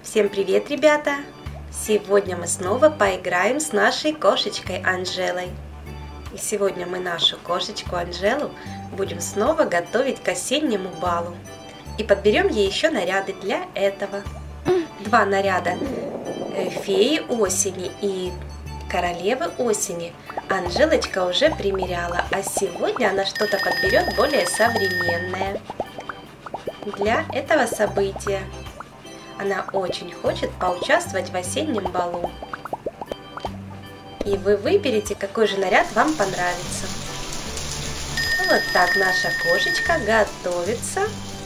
Всем привет, ребята! Сегодня мы снова поиграем с нашей кошечкой Анжелой. И сегодня мы нашу кошечку Анжелу будем снова готовить к осеннему балу. И подберем ей еще наряды для этого. Два наряда феи осени и королевы осени Анжелочка уже примеряла, а сегодня она что-то подберет более современное для этого события. Она очень хочет поучаствовать в осеннем балу. И вы выберете, какой же наряд вам понравится. Вот так наша кошечка готовится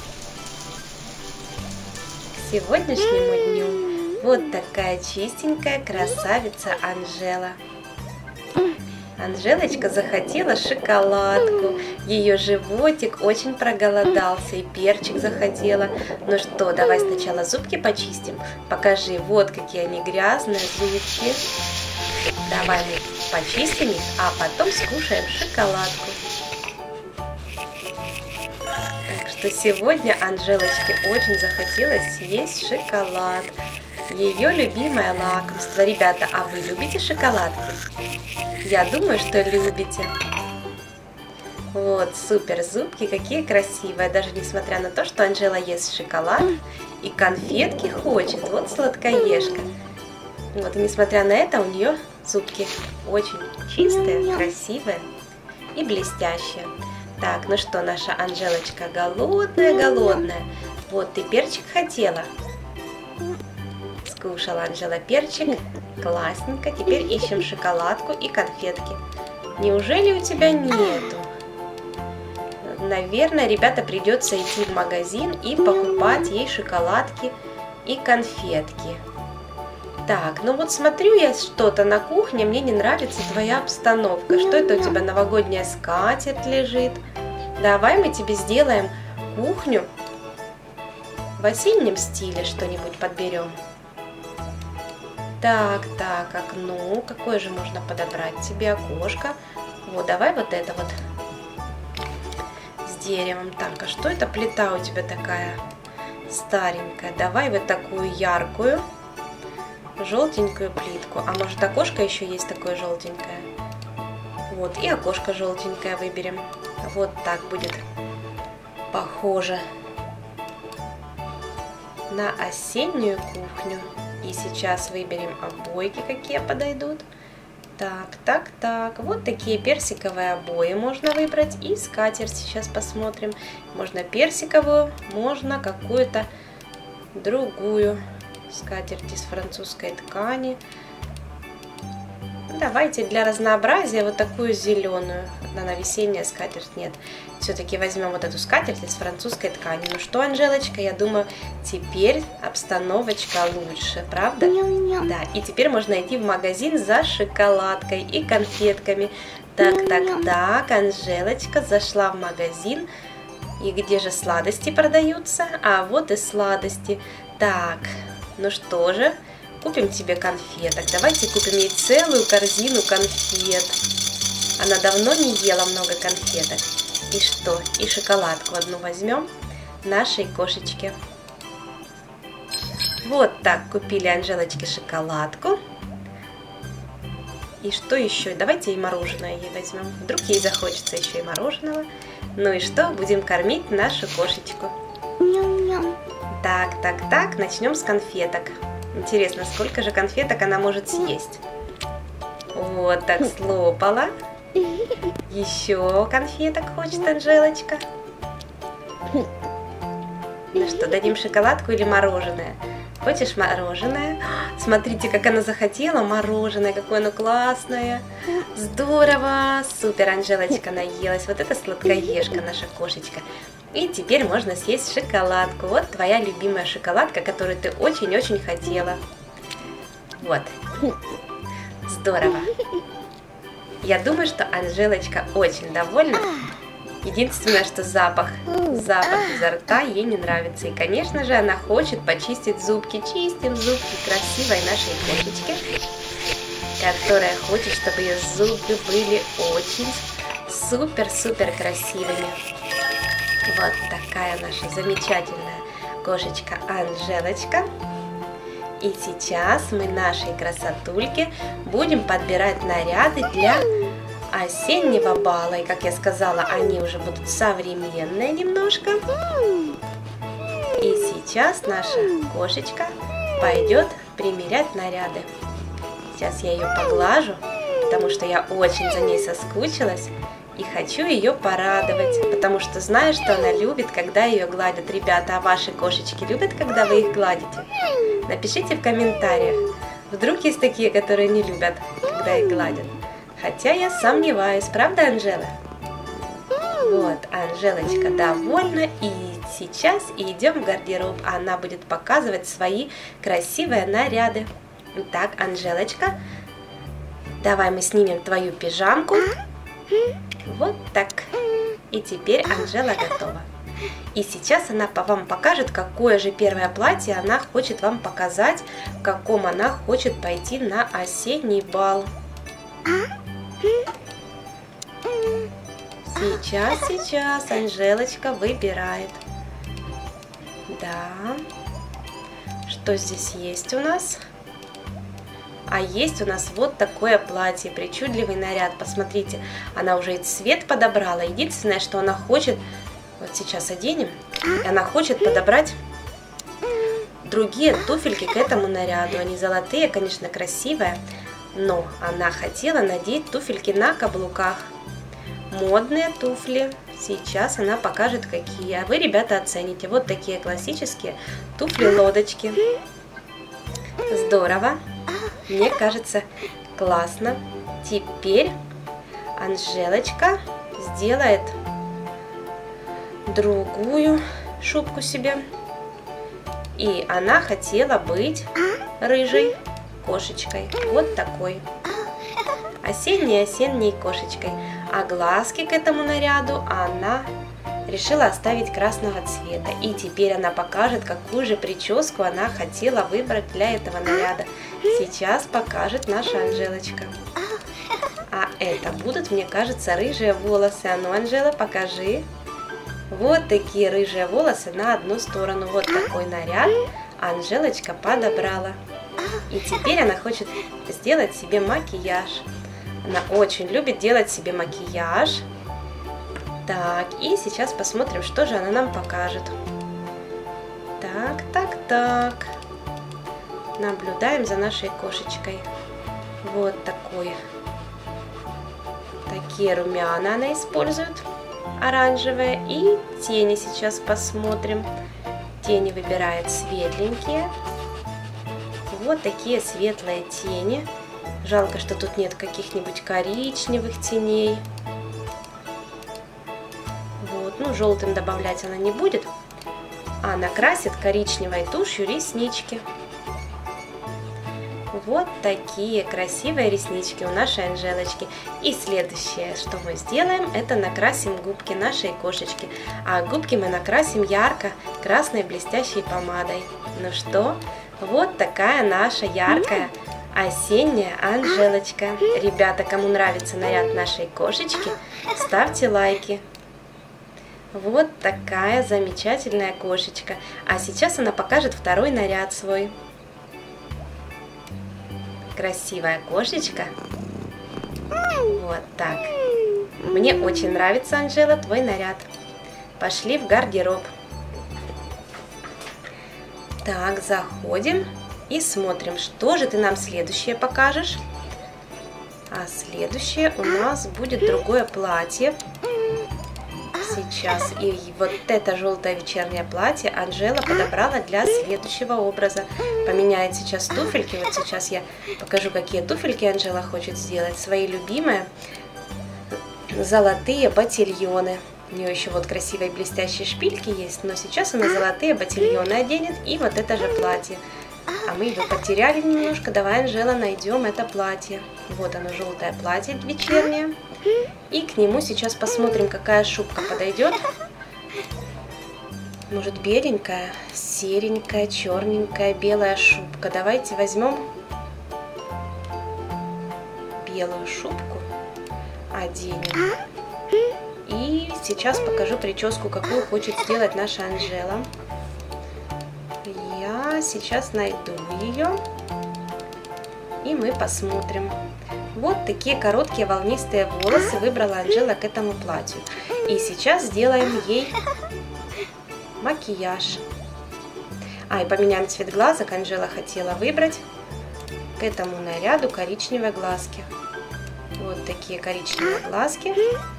к сегодняшнему дню. Вот такая чистенькая красавица Анжела. Анжелочка захотела шоколадку, ее животик очень проголодался и перчик захотела. Ну что, давай сначала зубки почистим. Покажи, вот какие они грязные зубки. Давай мы почистим их, а потом скушаем шоколадку. Так что сегодня Анжелочке очень захотелось съесть шоколад. Ее любимое лакомство. Ребята, а вы любите шоколадки? Я думаю, что любите. Вот, супер, зубки какие красивые. Даже несмотря на то, что Анжела ест шоколад и конфетки хочет. Вот сладкоежка. Вот, и несмотря на это, у нее зубки очень чистые, красивые и блестящие. Так, ну что, наша Анжелочка голодная. Вот, ты перчик хотела? Скушала Анжела перчик. Классненько. Теперь ищем шоколадку и конфетки. Неужели у тебя нету? Наверное, ребята, придется идти в магазин и покупать ей шоколадки и конфетки. Так, ну вот смотрю я что-то на кухне, мне не нравится твоя обстановка. Что это у тебя, новогодняя скатерть лежит? Давай мы тебе сделаем кухню в осеннем стиле, что-нибудь подберем. Так, окно. Какое же можно подобрать тебе окошко? Вот, давай вот это вот с деревом. Так, а что это плита у тебя такая старенькая? Давай вот такую яркую, желтенькую плитку. А может, окошко еще есть такое желтенькое? Вот, и окошко желтенькое выберем. Вот так будет похоже на осеннюю кухню. И сейчас выберем обойки, какие подойдут. Так. Вот такие персиковые обои можно выбрать. И скатерть сейчас посмотрим. Можно персиковую, можно какую-то другую скатерть из французской ткани. Давайте для разнообразия вот такую зеленую. На весенняя скатерть нет. Все-таки возьмем вот эту скатерть из французской ткани. Ну что, Анжелочка, я думаю, теперь обстановочка лучше, правда? Да, и теперь можно идти в магазин за шоколадкой и конфетками. Так, Анжелочка зашла в магазин. И где же сладости продаются? А вот и сладости. Так, ну что же, купим тебе конфеток. Давайте купим ей целую корзину конфет. Она давно не ела много конфеток. И что? И шоколадку одну возьмем нашей кошечке. Вот так купили Анжелочке шоколадку. И что еще? Давайте и мороженое ей возьмем. Вдруг ей захочется еще и мороженого. Ну и что? Будем кормить нашу кошечку. Так, начнем с конфеток. Интересно, сколько же конфеток она может съесть? Вот так слопала. Еще конфеток хочет Анжелочка. Ну что, дадим шоколадку или мороженое? Хочешь мороженое? Смотрите, как она захотела мороженое, какое оно классное. Здорово, супер, Анжелочка наелась. Вот это сладкоежка наша кошечка. И теперь можно съесть шоколадку. Вот твоя любимая шоколадка, которую ты очень-очень хотела. Вот. Здорово. Я думаю, что Анжелочка очень довольна. Единственное, что запах изо рта ей не нравится. И, конечно же, она хочет почистить зубки. Чистим зубки красивой нашей кошечки, которая хочет, чтобы ее зубы были очень супер-супер красивыми. Вот такая наша замечательная кошечка Анжелочка. И сейчас мы нашей красотульке будем подбирать наряды для осеннего бала. И, как я сказала, они уже будут современные немножко. И сейчас наша кошечка пойдет примерять наряды. Сейчас я ее поглажу, потому что я очень за ней соскучилась. И хочу ее порадовать, потому что знаю, что она любит, когда ее гладят. Ребята, а ваши кошечки любят, когда вы их гладите? Напишите в комментариях. Вдруг есть такие, которые не любят, когда их гладят. Хотя я сомневаюсь, правда, Анжела? Вот, Анжелочка довольна, и сейчас идем в гардероб. Она будет показывать свои красивые наряды. Итак, Анжелочка, давай мы снимем твою пижамку. Вот так. И теперь Анжела готова. И сейчас она вам покажет, какое же первое платье она хочет вам показать, в каком она хочет пойти на осенний бал. Сейчас Анжелочка выбирает. Да. Что здесь есть у нас? А есть у нас вот такое платье, причудливый наряд. Посмотрите, она уже и цвет подобрала. Единственное, что она хочет, вот сейчас оденем, она хочет подобрать другие туфельки к этому наряду. Они золотые, конечно, красивые, но она хотела надеть туфельки на каблуках. Модные туфли. Сейчас она покажет, какие. А вы, ребята, оцените. Вот такие классические туфли-лодочки. Здорово. Мне кажется, классно. Теперь Анжелочка сделает другую шубку себе. И она хотела быть рыжей кошечкой. Вот такой. Осенней кошечкой. А глазки к этому наряду она решила оставить красного цвета. И теперь она покажет, какую же прическу она хотела выбрать для этого наряда. Сейчас покажет наша Анжелочка. А это будут, мне кажется, рыжие волосы. А ну, Анжела, покажи. Вот такие рыжие волосы на одну сторону. Вот такой наряд Анжелочка подобрала. И теперь она хочет сделать себе макияж. Она очень любит делать себе макияж. Так, и сейчас посмотрим, что же она нам покажет. Так. Наблюдаем за нашей кошечкой. Вот такие румяна она использует, оранжевые. И тени сейчас посмотрим. Тени выбирает светленькие. Вот такие светлые тени. Жалко, что тут нет каких-нибудь коричневых теней. Вот, ну желтым добавлять она не будет, а накрасит коричневой тушью реснички. Вот такие красивые реснички у нашей Анжелочки. И следующее, что мы сделаем, это накрасим губки нашей кошечки. А губки мы накрасим ярко красной блестящей помадой. Ну что, вот такая наша яркая осенняя Анжелочка. Ребята, кому нравится наряд нашей кошечки, ставьте лайки. Вот такая замечательная кошечка. А сейчас она покажет второй наряд свой. Красивая кошечка. Вот так. Мне очень нравится, Анжела, твой наряд. Пошли в гардероб. Так, заходим и смотрим, что же ты нам следующее покажешь. А следующее у нас будет другое платье. Сейчас. И вот это желтое вечернее платье Анжела подобрала для следующего образа. Поменяет сейчас туфельки. Вот сейчас я покажу, какие туфельки Анжела хочет сделать. Свои любимые золотые ботильоны. У нее еще вот красивые блестящие шпильки есть, но сейчас она золотые ботильоны оденет и вот это же платье. А мы его потеряли немножко. Давай, Анжела, найдем это платье. Вот оно, желтое платье вечернее. И к нему сейчас посмотрим, какая шубка подойдет. Может, беленькая, серенькая, черненькая, белая шубка. Давайте возьмем белую шубку, оденем. И сейчас покажу прическу, какую хочет сделать наша Анжела. Я сейчас найду ее. И мы посмотрим. Вот такие короткие волнистые волосы выбрала Анжела к этому платью. И сейчас сделаем ей макияж. И поменяем цвет глазок. Анжела хотела выбрать к этому наряду коричневые глазки. Вот такие коричневые глазки.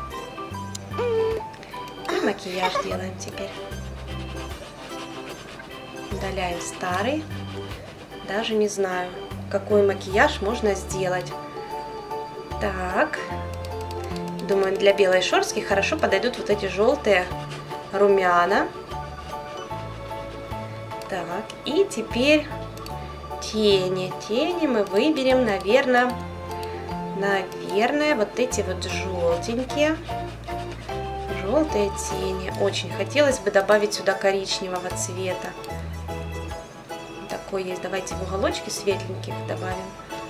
И макияж делаем теперь. Удаляем старый. Даже не знаю, какой макияж можно сделать. Так. Думаю, для белой шорстки хорошо подойдут вот эти желтые румяна. Так, и теперь тени. Тени мы выберем, наверное, вот эти вот желтенькие. Желтые тени. Очень хотелось бы добавить сюда коричневого цвета. Такой есть. Давайте в уголочке светленьких добавим.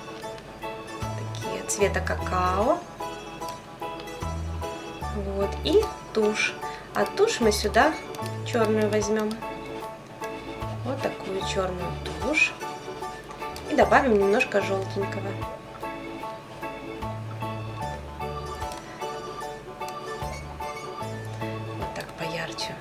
Такие цвета какао. Вот. И тушь. А тушь мы сюда черную возьмем. Вот такую черную тушь. И добавим немножко желтенького. Вот так поярче.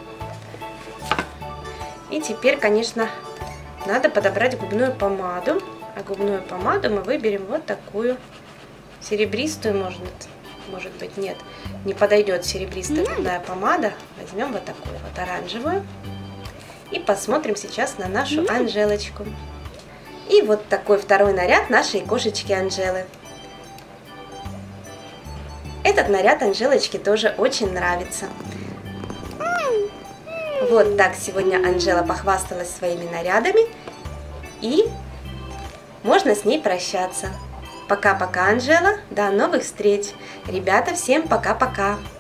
И теперь, конечно, надо подобрать губную помаду. А губную помаду мы выберем вот такую. Серебристую, может быть, нет. Не подойдет серебристая губная помада. Возьмем вот такую вот оранжевую. И посмотрим сейчас на нашу Анжелочку. И вот такой второй наряд нашей кошечки Анжелы. Этот наряд Анжелочке тоже очень нравится. Вот так сегодня Анжела похвасталась своими нарядами. И можно с ней прощаться. Пока-пока, Анжела. До новых встреч. Ребята, всем пока-пока.